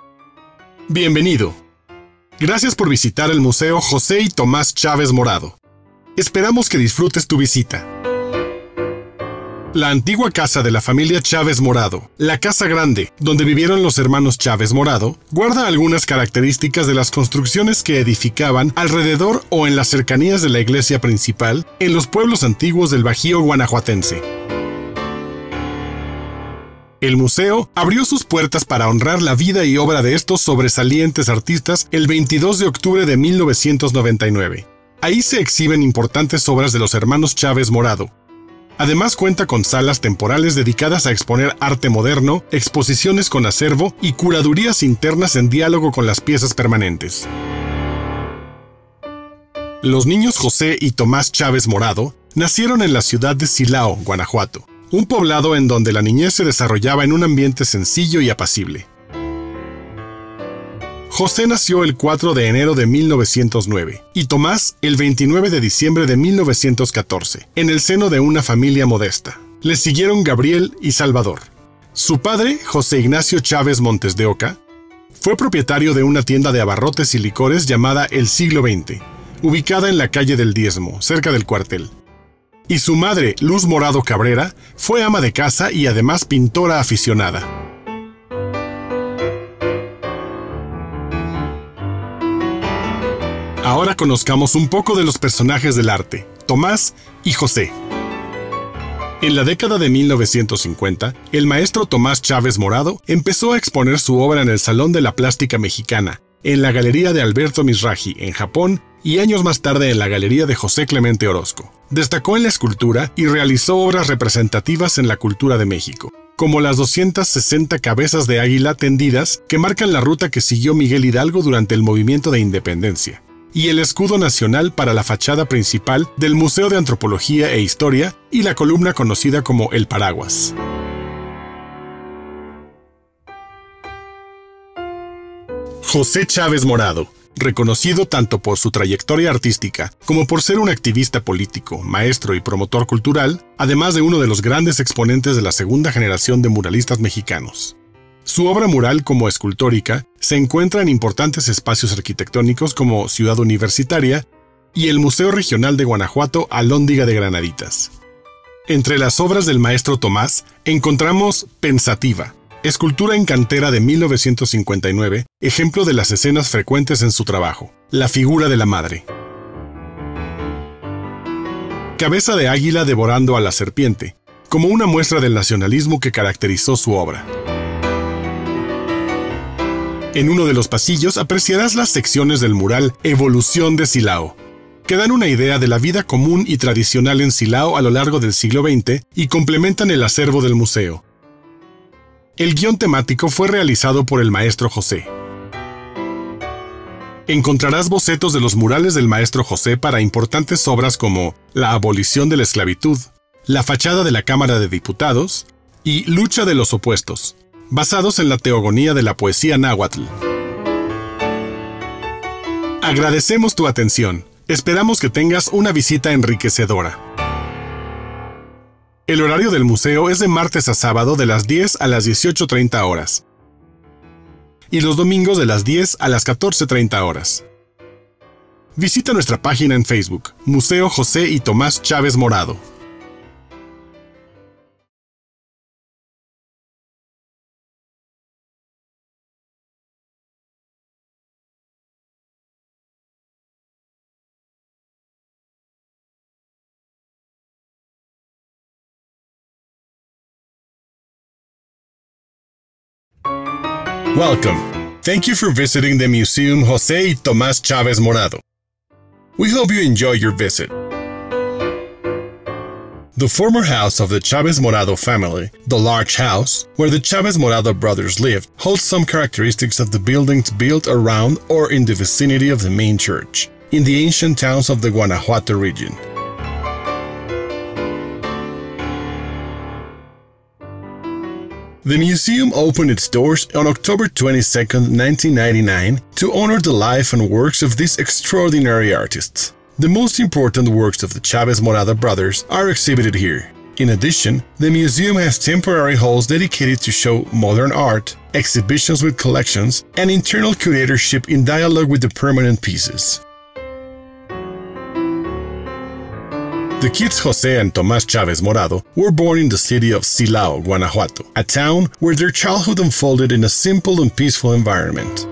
Bienvenido. Gracias por visitar el Museo José y Tomás Chávez Morado. Esperamos que disfrutes tu visita. La antigua casa de la familia Chávez Morado, la Casa Grande, donde vivieron los hermanos Chávez Morado, guarda algunas características de las construcciones que edificaban alrededor o en las cercanías de la iglesia principal en los pueblos antiguos del Bajío guanajuatense. El museo abrió sus puertas para honrar la vida y obra de estos sobresalientes artistas el 22 de octubre de 1999. Ahí se exhiben importantes obras de los hermanos Chávez Morado. Además cuenta con salas temporales dedicadas a exponer arte moderno, exposiciones con acervo y curadurías internas en diálogo con las piezas permanentes. Los niños José y Tomás Chávez Morado nacieron en la ciudad de Silao, Guanajuato, un poblado en donde la niñez se desarrollaba en un ambiente sencillo y apacible. José nació el 4 de enero de 1909 y Tomás el 29 de diciembre de 1914, en el seno de una familia modesta. Le siguieron Gabriel y Salvador. Su padre, José Ignacio Chávez Montes de Oca, fue propietario de una tienda de abarrotes y licores llamada El Siglo XX, ubicada en la calle del Diezmo, cerca del cuartel. Y su madre, Luz Morado Cabrera, fue ama de casa y además pintora aficionada. Ahora conozcamos un poco de los personajes del arte, Tomás y José. En la década de 1950, el maestro Tomás Chávez Morado empezó a exponer su obra en el Salón de la Plástica Mexicana, en la Galería de Alberto Mizrahi, en Japón, y años más tarde en la Galería de José Clemente Orozco. Destacó en la escultura y realizó obras representativas en la cultura de México, como las 260 cabezas de águila tendidas que marcan la ruta que siguió Miguel Hidalgo durante el movimiento de independencia, y el escudo nacional para la fachada principal del Museo de Antropología e Historia y la columna conocida como El Paraguas. José Chávez Morado, reconocido tanto por su trayectoria artística como por ser un activista político, maestro y promotor cultural, además de uno de los grandes exponentes de la segunda generación de muralistas mexicanos. Su obra mural como escultórica se encuentra en importantes espacios arquitectónicos como Ciudad Universitaria y el Museo Regional de Guanajuato Alhóndiga de Granaditas. Entre las obras del maestro Tomás encontramos Pensativa, escultura en cantera de 1959, ejemplo de las escenas frecuentes en su trabajo, la figura de la madre. Cabeza de águila devorando a la serpiente, como una muestra del nacionalismo que caracterizó su obra. En uno de los pasillos apreciarás las secciones del mural Evolución de Silao, que dan una idea de la vida común y tradicional en Silao a lo largo del siglo XX y complementan el acervo del museo. El guión temático fue realizado por el maestro José. Encontrarás bocetos de los murales del maestro José para importantes obras como La abolición de la esclavitud, La fachada de la Cámara de Diputados y Lucha de los opuestos, basados en la teogonía de la poesía náhuatl. Agradecemos tu atención. Esperamos que tengas una visita enriquecedora. El horario del museo es de martes a sábado de las 10 a las 18:30 horas y los domingos de las 10 a las 14:30 horas. Visita nuestra página en Facebook, Museo José y Tomás Chávez Morado. Welcome. Thank you for visiting the Museum José y Tomás Chávez Morado. We hope you enjoy your visit. The former house of the Chávez Morado family, the large house, where the Chávez Morado brothers lived, holds some characteristics of the buildings built around or in the vicinity of the main church, in the ancient towns of the Guanajuato region. The museum opened its doors on October 22, 1999, to honor the life and works of these extraordinary artists. The most important works of the Chávez Morado brothers are exhibited here. In addition, the museum has temporary halls dedicated to show modern art, exhibitions with collections, and internal curatorship in dialogue with the permanent pieces. The kids José and Tomás Chávez Morado were born in the city of Silao, Guanajuato, a town where their childhood unfolded in a simple and peaceful environment.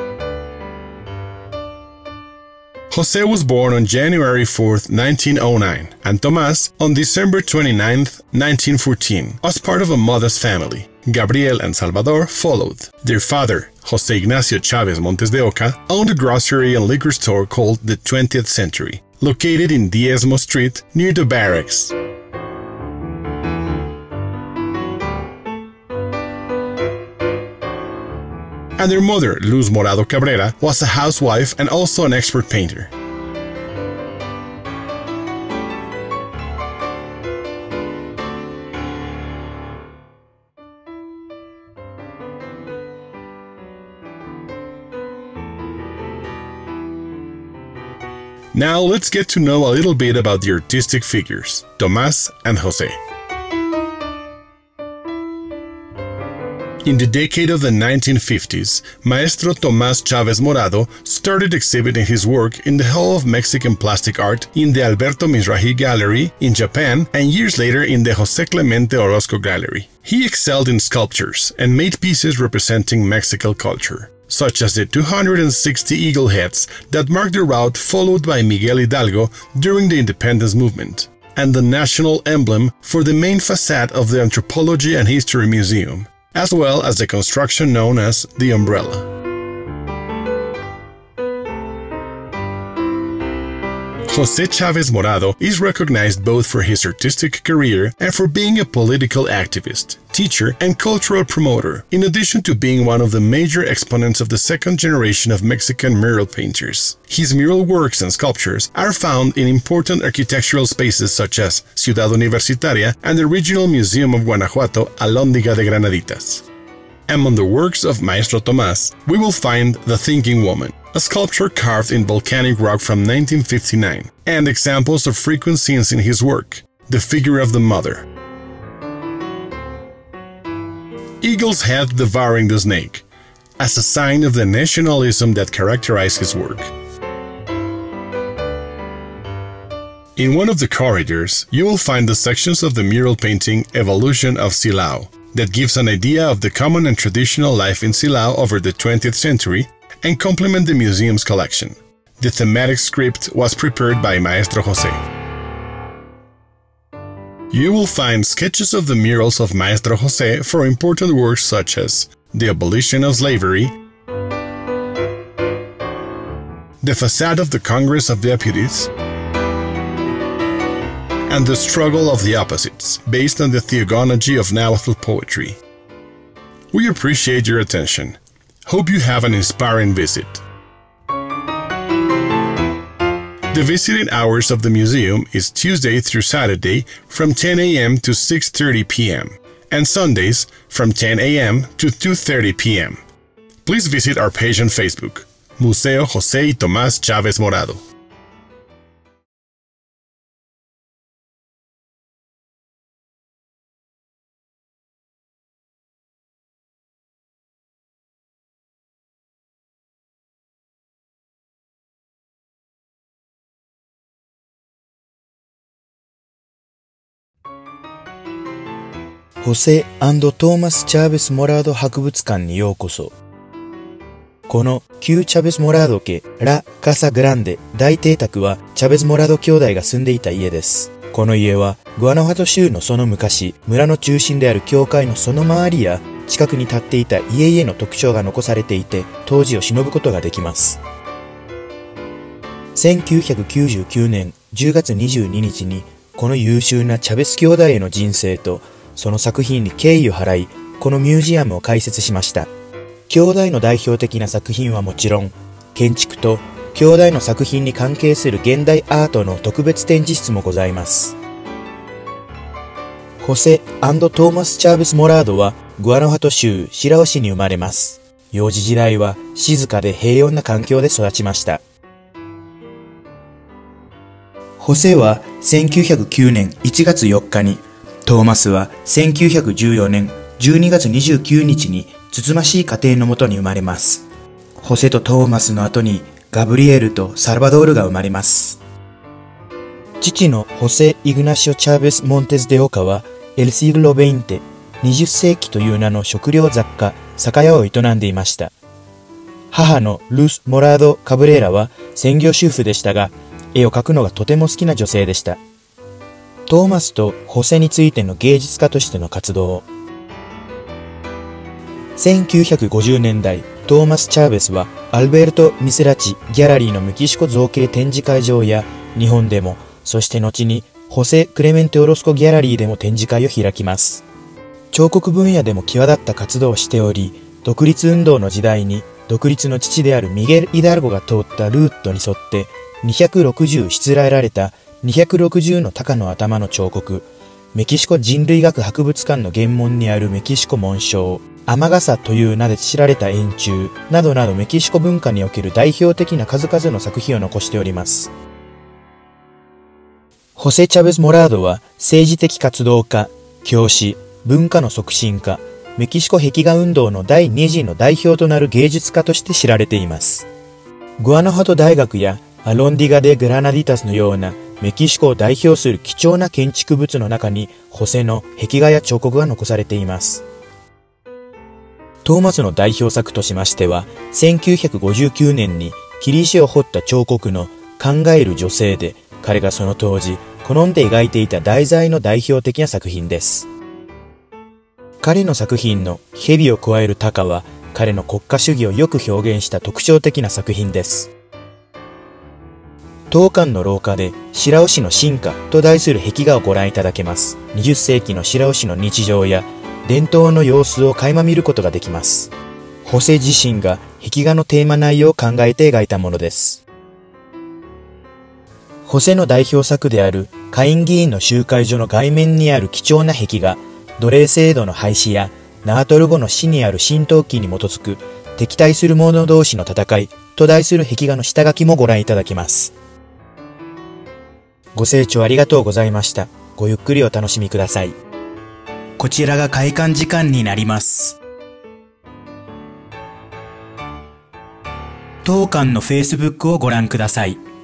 José was born on January 4, 1909, and Tomás on December 29, 1914, as part of a modest family. Gabriel and Salvador followed. Their father, José Ignacio Chávez Montes de Oca, owned a grocery and liquor store called the 20th Century, located in Diezmo Street near the barracks. And their mother, Luz Morado Cabrera, was a housewife and also an expert painter. Now let's get to know a little bit about the artistic figures, Tomás and José. In the decade of the 1950s, Maestro Tomás Chávez Morado started exhibiting his work in the Hall of Mexican Plastic Art in the Alberto Mizrahi Gallery in Japan and years later in the José Clemente Orozco Gallery. He excelled in sculptures and made pieces representing Mexican culture, such as the 260 eagle heads that marked the route followed by Miguel Hidalgo during the independence movement, and the national emblem for the main facade of the Anthropology and History Museum, as well as the construction known as the umbrella. José Chávez Morado is recognized both for his artistic career and for being a political activist, teacher, and cultural promoter, in addition to being one of the major exponents of the second generation of Mexican mural painters. His mural works and sculptures are found in important architectural spaces such as Ciudad Universitaria and the Regional Museum of Guanajuato, Alhóndiga de Granaditas. Among the works of Maestro Tomás, we will find The Thinking Woman, a sculpture carved in volcanic rock from 1959, and examples of frequent scenes in his work, The Figure of the Mother, Eagle's Head Devouring the Snake, as a sign of the nationalism that characterized his work. In one of the corridors, you will find the sections of the mural painting Evolution of Silao, that gives an idea of the common and traditional life in Silao over the 20th century and complement the museum's collection. The thematic script was prepared by Maestro José. You will find sketches of the murals of Maestro José for important works such as The Abolition of Slavery, The Facade of the Congress of Deputies, and The Struggle of the Opposites, based on the theogony of Nahuatl poetry. We appreciate your attention. Hope you have an inspiring visit. The visiting hours of the museum is Tuesday through Saturday from 10 a.m. to 6:30 p.m. and Sundays from 10 a.m. to 2:30 p.m. Please visit our page on Facebook, Museo José y Tomás Chávez Morado. José &トーマス・チャーベス・モラード博物館にようこそ。この旧チャベス・モラード家ラ・カサ・グランデ大邸宅はチャベス・モラード兄弟が住んでいた家です。この家はグアナファト州のその昔、村の中心である教会のその周りや近くに建っていた家々の特徴が残されていて、当時を偲ぶことができます。1999年10月22日にこの優秀なチャベス兄弟への人生とその作品に敬意を払い、このミュージアムを開設しました。兄弟の代表的な作品はもちろん、建築と兄弟の作品に関係する現代アートの特別展示室もございます。ホセ&トーマス・チャーベス・モラードはグアナファト州シラオ市に生まれます。幼児時代は静かで平穏な環境で育ちました。ホセは1909年1月4日にトーマスは1914年12月29日につつましい家庭のもとに生まれます。ホセとトーマスの後にガブリエルとサルバドールが生まれます。父のホセ・イグナシオ・チャーベス・モンテズ・デ・オカはエルシグロ・ベインテ、20世紀という名の食料雑貨、酒屋を営んでいました。母のルース・モラード・カブレーラは専業主婦でしたが、絵を描くのがとても好きな女性でした。トーマスとホセについての芸術家としての活動。1950年代、トーマス・チャーベスはアルベルト・ミセラチ・ギャラリーのメキシコ造形展示会場や日本でも、そして後にホセ・クレメンテ・オロスコ・ギャラリーでも展示会を開きます。彫刻分野でも際立った活動をしており、独立運動の時代に独立の父であるミゲル・イダルゴが通ったルートに沿って260しつらえられた260の鷹の頭の彫刻、メキシコ人類学博物館の原門にあるメキシコ紋章、雨傘という名で知られた円柱などなどメキシコ文化における代表的な数々の作品を残しております。ホセ・チャベス・モラードは政治的活動家、教師、文化の促進家、メキシコ壁画運動の第2次の代表となる芸術家として知られています。グアナファト大学やアロンディガ・デ・グラナディタスのようなメキシコを代表する貴重な建築物の中にホセの壁画や彫刻が残されています。トーマスの代表作としましては、1959年にキリシを彫った彫刻の考える女性で、彼がその当時好んで描いていた題材の代表的な作品です。彼の作品の蛇を加える鷹は彼の国家主義をよく表現した特徴的な作品です。当館の廊下で白尾市の進化と題する壁画をご覧いただけます。20世紀の白尾市の日常や伝統の様子を垣間見ることができます。ホセ自身が壁画のテーマ内容を考えて描いたものです。ホセの代表作である下院議員の集会所の外面にある貴重な壁画、奴隷制度の廃止やナートル語の死にある浸透期に基づく敵対する者同士の戦いと題する壁画の下書きもご覧いただけます。ご清聴ありがとうございました。ごゆっくりお楽しみください。こちらが開館時間になります。当館の Facebook をご覧ください。